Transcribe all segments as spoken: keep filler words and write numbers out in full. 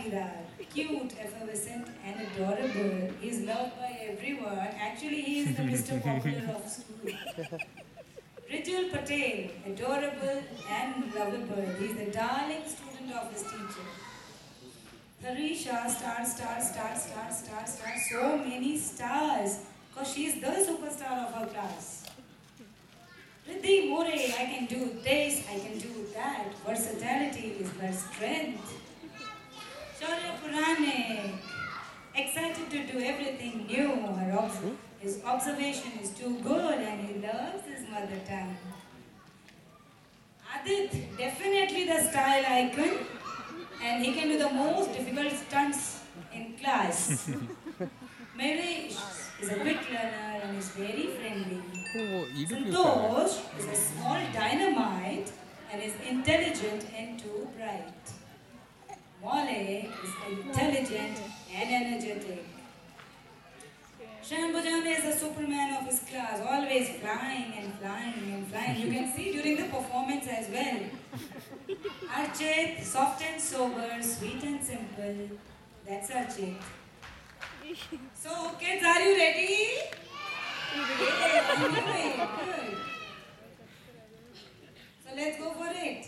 Patidar. Cute, effervescent, and adorable. He's loved by everyone. Actually, he is the Mister Popular of school. Rijul Patel, adorable and lovable. He's the darling student of his teacher. Harisha, star, star, star, star, star, star. So many stars. Because she's the superstar of her class. Riddhi More, I can do this, I can do that. Versatility is her strength. Shaurya Puranik, excited to do everything new. Her obs his observation is too good and he loves his mother tongue. Adit, definitely the style icon, and he can do the most difficult stunts in class. Marish is a quick learner and is very friendly. Oh, Santosh is a small dynamite and is intelligent and too bright. Mole is intelligent and energetic. Shambhajan is a superman of his class, always flying and flying and flying. You can see during the performance as well. Archit, soft and sober, sweet and simple. That's Archit. So, kids, are you ready? Yeah, I knew it. Good. So, let's go for it.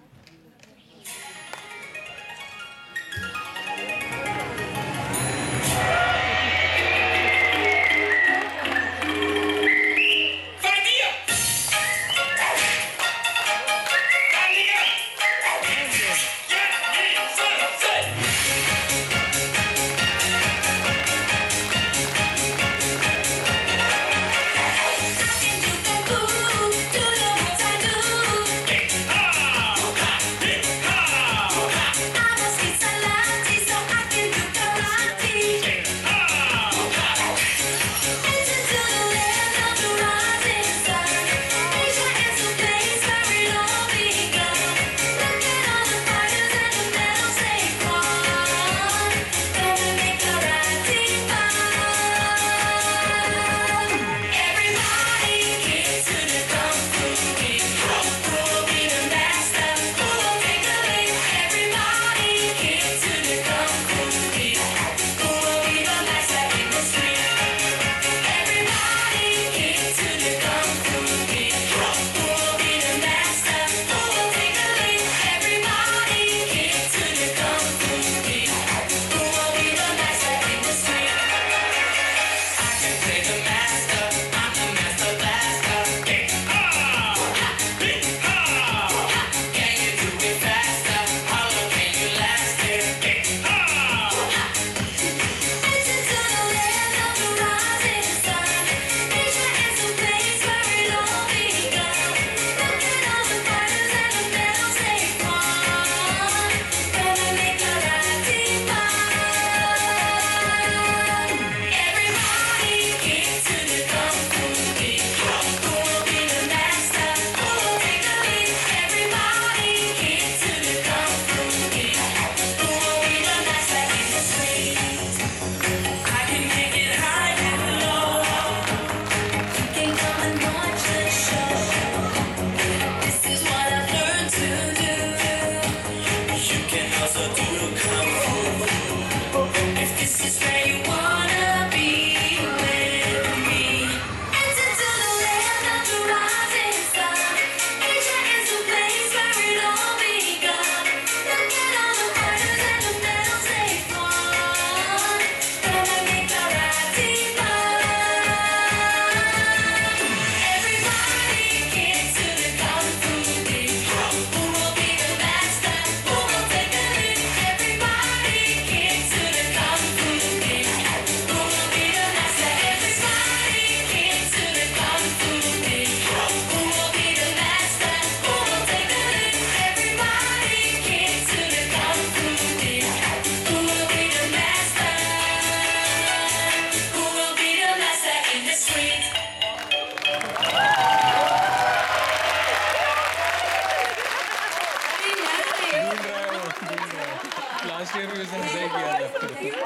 Last year भी उसने ऐसा ही किया था.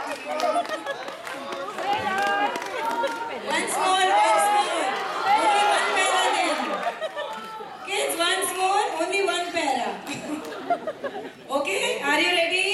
Once more, once more. Only one para then. Kids, once more, only one para. Okay, are you ready?